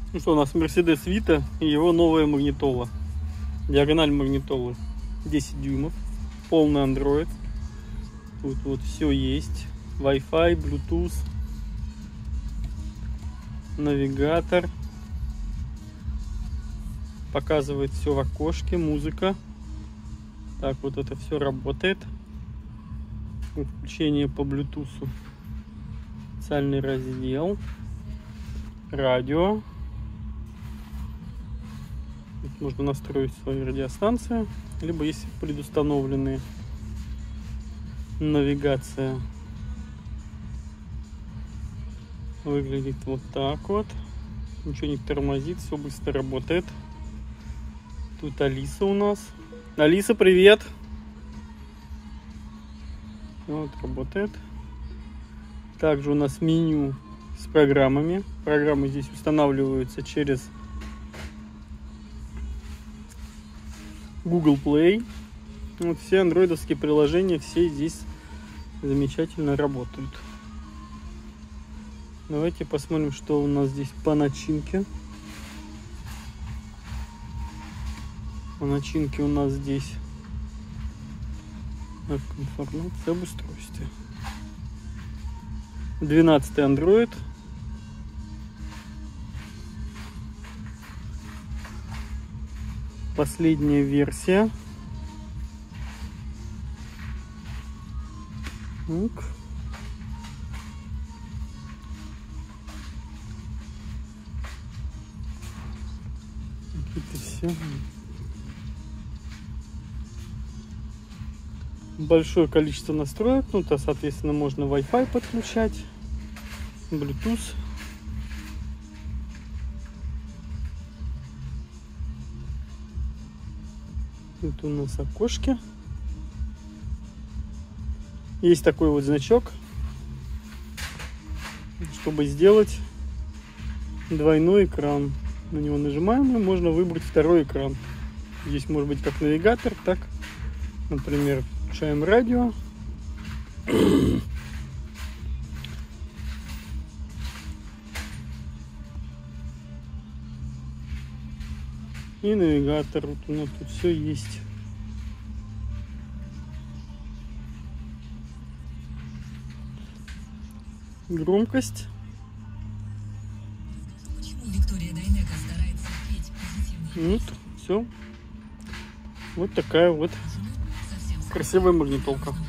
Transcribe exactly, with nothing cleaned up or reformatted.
Ну что, у нас Mercedes Vito и его новая магнитола. Диагональ магнитолы десять дюймов. Полный Android. Тут вот все есть. Wi-Fi, Bluetooth. Навигатор. Показывает все в окошке. Музыка. Так, вот это все работает. Включение по Bluetooth. Специальный раздел. Радио. Тут можно настроить свою радиостанцию, либо есть предустановленные. Навигация выглядит вот так вот. Ничего не тормозит, все быстро работает. Тут Алиса у нас. Алиса, привет! Вот, работает. Также у нас меню с программами. Программы здесь устанавливаются через Google Play. Вот все андроидовские приложения, все здесь замечательно работают. Давайте посмотрим, что у нас здесь по начинке. По начинке у нас здесь информация об устройстве. двенадцатый Android. Последняя версия. Так. Какие-то все. Большое количество настроек. Ну, то, соответственно, можно Wi-Fi подключать. Bluetooth. Тут у нас окошки. Есть такой вот значок, чтобы сделать двойной экран. На него нажимаем, и можно выбрать второй экран. Здесь может быть как навигатор, так, например, включаем радио. И навигатор. Вот у нас тут все есть. Громкость. Вот, все. Вот такая вот красивая магнитолка.